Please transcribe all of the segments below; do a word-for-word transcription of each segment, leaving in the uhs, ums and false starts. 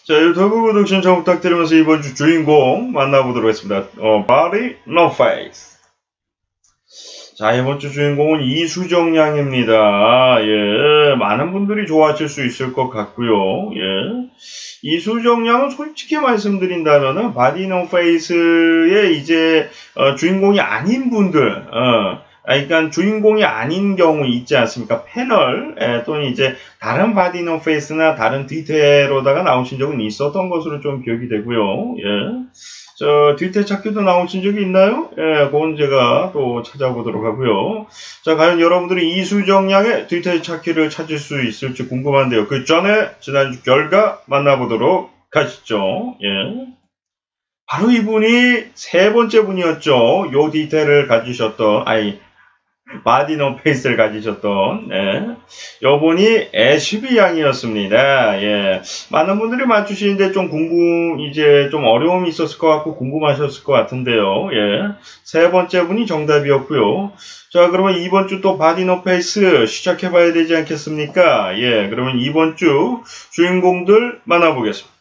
자, 유튜브 구독 신청 부탁드리면서 이번 주 주인공 만나보도록 하겠습니다. 어, Body No Face. 자, 이번 주 주인공은 이수정 양입니다. 예, 많은 분들이 좋아하실 수 있을 것 같고요. 예. 이수정 양은 솔직히 말씀드린다면은 Body No Face의 이제 어, 주인공이 아닌 분들, 어, 그러니까 주인공이 아닌 경우 있지 않습니까? 패널 에, 또는 이제 다른 바디 노 페이스나 다른 뒤태로다가 나오신 적은 있었던 것으로 좀 기억이 되고요. 예. 저 뒤태 찾기도 나오신 적이 있나요? 예, 그건 제가 또 찾아보도록 하고요. 자, 과연 여러분들이 이수정 양의 뒤태 찾기를 찾을 수 있을지 궁금한데요. 그 전에 지난주 결과 만나보도록 하시죠. 예. 바로 이분이 세 번째 분이었죠. 요 디테일을 가지셨던, 아이, 바디 노 페이스를 가지셨던, 예. 요분이 애쉬비 양이었습니다. 예. 많은 분들이 맞추시는데 좀 궁금, 이제 좀 어려움이 있었을 것 같고 궁금하셨을 것 같은데요. 예. 세 번째 분이 정답이었고요. 자, 그러면 이번 주 또 바디 노 페이스 시작해봐야 되지 않겠습니까? 예. 그러면 이번 주 주인공들 만나보겠습니다.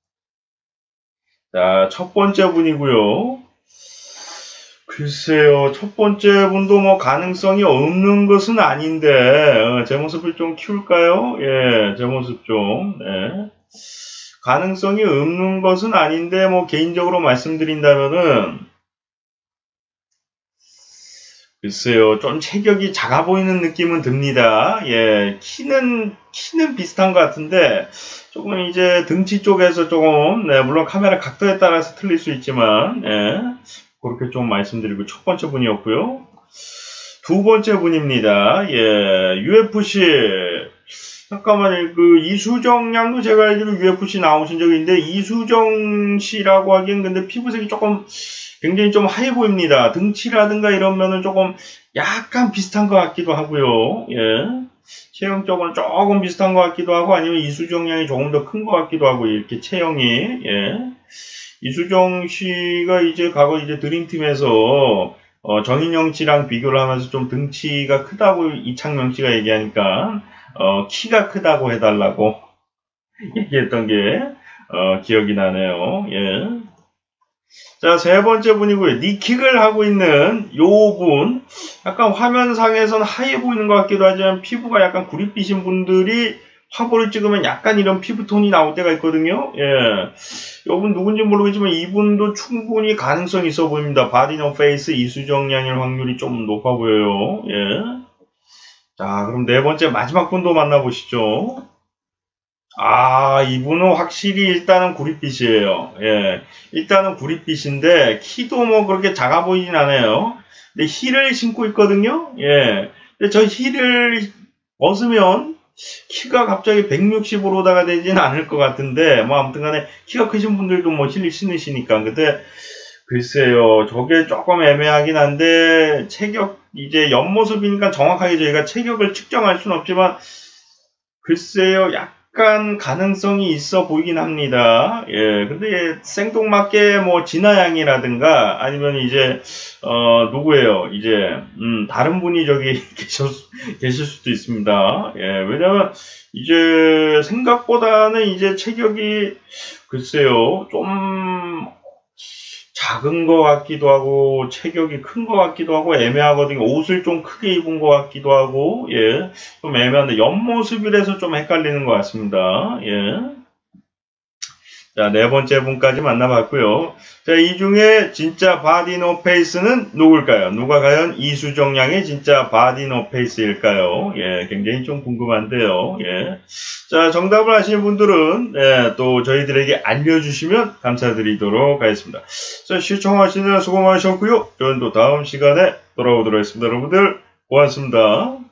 자, 첫 번째 분이고요. 글쎄요, 첫 번째 분도 뭐 가능성이 없는 것은 아닌데, 어, 제 모습을 좀 키울까요? 예, 제 모습 좀, 네. 가능성이 없는 것은 아닌데, 뭐, 개인적으로 말씀드린다면은, 글쎄요, 좀 체격이 작아 보이는 느낌은 듭니다. 예, 키는, 키는 비슷한 것 같은데, 조금 이제 등치 쪽에서 조금, 네, 물론 카메라 각도에 따라서 틀릴 수 있지만, 예. 그렇게 좀 말씀드리고 첫 번째 분이었고요. 두 번째 분입니다. 예, 유에프씨. 잠깐만요. 그 이수정 양도 제가 알기로 유에프씨 나오신 적이 있는데 이수정 씨라고 하기엔 근데 피부색이 조금 굉장히 좀 하얘 보입니다. 등치라든가 이런 면은 조금 약간 비슷한 것 같기도 하고요. 예. 체형 쪽은 조금 비슷한 것 같기도 하고 아니면 이수정 양이 조금 더 큰 것 같기도 하고 이렇게 체형이 예. 이수정 씨가 이제 과거 이제 드림팀에서 어, 정인영 씨랑 비교를 하면서 좀 등치가 크다고 이창명 씨가 얘기하니까 어, 키가 크다고 해달라고 얘기했던 게 어, 기억이 나네요. 예. 자, 세 번째 분이고요. 니킥을 하고 있는 요 분, 약간 화면상에선 하얘 보이는 것 같기도 하지만 피부가 약간 구릿빛인 분들이 화보를 찍으면 약간 이런 피부톤이 나올 때가 있거든요. 예. 이분 누군지 모르겠지만 이분도 충분히 가능성이 있어 보입니다. 바디 노 페이스 이수정 양일 확률이 좀 높아 보여요. 예. 자, 그럼 네 번째 마지막 분도 만나보시죠. 아, 이분은 확실히 일단은 구릿빛이에요. 예. 일단은 구릿빛인데 키도 뭐 그렇게 작아 보이진 않아요. 근데 힐을 신고 있거든요. 예. 근데 저 힐을 벗으면 키가 갑자기 백육십으로다가 되지는 않을 것 같은데, 뭐, 아무튼 간에, 키가 크신 분들도 뭐, 힐 신으시니까. 근데, 글쎄요, 저게 조금 애매하긴 한데, 체격, 이제 옆모습이니까 정확하게 저희가 체격을 측정할 수는 없지만, 글쎄요, 약간 가능성이 있어 보이긴 합니다. 예, 근데 생뚱맞게 뭐 진아양이라든가 아니면 이제 어 누구예요? 이제 음 다른 분이 저기 계셨 계실 수도 있습니다. 예, 왜냐면 이제 생각보다는 이제 체격이 글쎄요 좀 작은 것 같기도 하고 체격이 큰 것 같기도 하고 애매하거든요. 옷을 좀 크게 입은 것 같기도 하고 예, 좀 애매한데 옆모습이라서 좀 헷갈리는 것 같습니다. 예. 자, 네 번째 분까지 만나봤고요. 자, 이 중에 진짜 바디 노 페이스는 누굴까요? 누가 과연 이수정 양의 진짜 바디 노 페이스일까요? 예, 굉장히 좀 궁금한데요. 예. 자, 정답을 아시는 분들은 예, 또 저희들에게 알려주시면 감사드리도록 하겠습니다. 자, 시청하시느라 수고 많으셨고요. 저는 또 다음 시간에 돌아오도록 하겠습니다. 여러분들 고맙습니다.